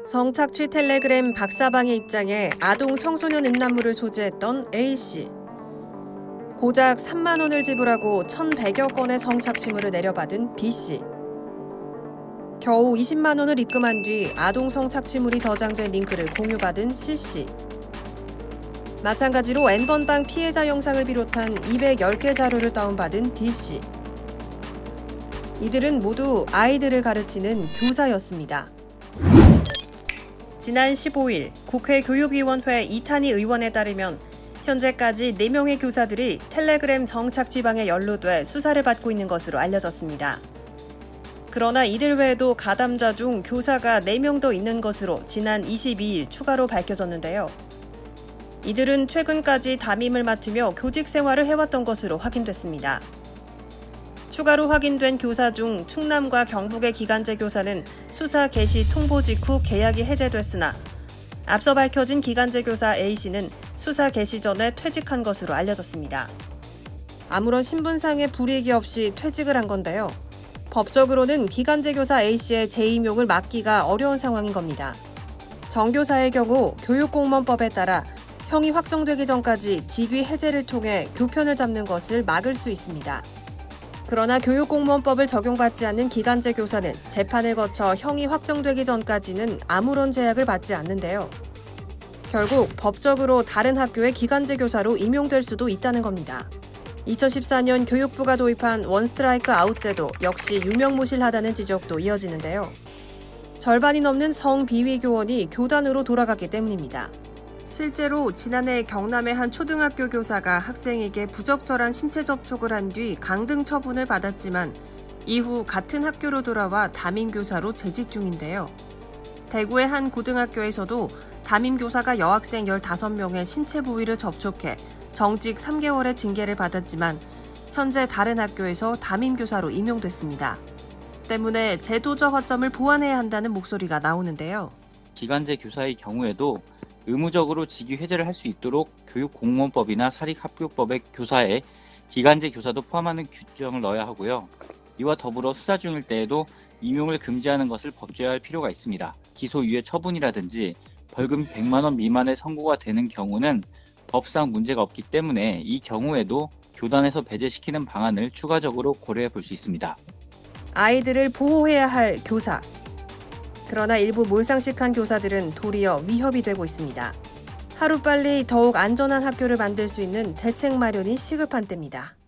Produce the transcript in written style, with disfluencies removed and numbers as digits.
성착취 텔레그램 박사방의 입장에 아동 청소년 음란물을 소지했던 A씨. 고작 3만 원을 지불하고 1,100여 건의 성착취물을 내려받은 B씨. 겨우 20만 원을 입금한 뒤 아동 성착취물이 저장된 링크를 공유받은 C씨. 마찬가지로 N번방 피해자 영상을 비롯한 210개 자료를 다운받은 D씨. 이들은 모두 아이들을 가르치는 교사였습니다. 지난 15일 국회 교육위원회 이탄희 의원에 따르면 현재까지 4명의 교사들이 텔레그램 성착취방에 연루돼 수사를 받고 있는 것으로 알려졌습니다. 그러나 이들 외에도 가담자 중 교사가 4명 더 있는 것으로 지난 22일 추가로 밝혀졌는데요. 이들은 최근까지 담임을 맡으며 교직 생활을 해왔던 것으로 확인됐습니다. 추가로 확인된 교사 중 충남과 경북의 기간제 교사는 수사 개시 통보 직후 계약이 해제됐으나 앞서 밝혀진 기간제 교사 A씨는 수사 개시 전에 퇴직한 것으로 알려졌습니다. 아무런 신분상의 불이익이 없이 퇴직을 한 건데요. 법적으로는 기간제 교사 A씨의 재임용을 막기가 어려운 상황인 겁니다. 정교사의 경우 교육공무원법에 따라 형이 확정되기 전까지 직위 해제를 통해 교편을 잡는 것을 막을 수 있습니다. 그러나 교육공무원법을 적용받지 않는 기간제 교사는 재판을 거쳐 형이 확정되기 전까지는 아무런 제약을 받지 않는데요. 결국 법적으로 다른 학교의 기간제 교사로 임용될 수도 있다는 겁니다. 2014년 교육부가 도입한 원스트라이크 아웃제도 역시 유명무실하다는 지적도 이어지는데요. 절반이 넘는 성비위 교원이 교단으로 돌아갔기 때문입니다. 실제로 지난해 경남의 한 초등학교 교사가 학생에게 부적절한 신체 접촉을 한 뒤 강등 처분을 받았지만 이후 같은 학교로 돌아와 담임교사로 재직 중인데요. 대구의 한 고등학교에서도 담임교사가 여학생 15명의 신체 부위를 접촉해 정직 3개월의 징계를 받았지만 현재 다른 학교에서 담임교사로 임용됐습니다. 때문에 제도적 허점을 보완해야 한다는 목소리가 나오는데요. 기간제 교사의 경우에도 의무적으로 직위 해제를 할 수 있도록 교육공무원법이나 사립학교법의 교사에 기간제 교사도 포함하는 규정을 넣어야 하고요. 이와 더불어 수사 중일 때에도 임용을 금지하는 것을 법제화할 필요가 있습니다. 기소유예 처분이라든지 벌금 100만 원 미만의 선고가 되는 경우는 법상 문제가 없기 때문에 이 경우에도 교단에서 배제시키는 방안을 추가적으로 고려해 볼 수 있습니다. 아이들을 보호해야 할 교사. 그러나 일부 몰상식한 교사들은 도리어 위협이 되고 있습니다. 하루빨리 더욱 안전한 학교를 만들 수 있는 대책 마련이 시급한 때입니다.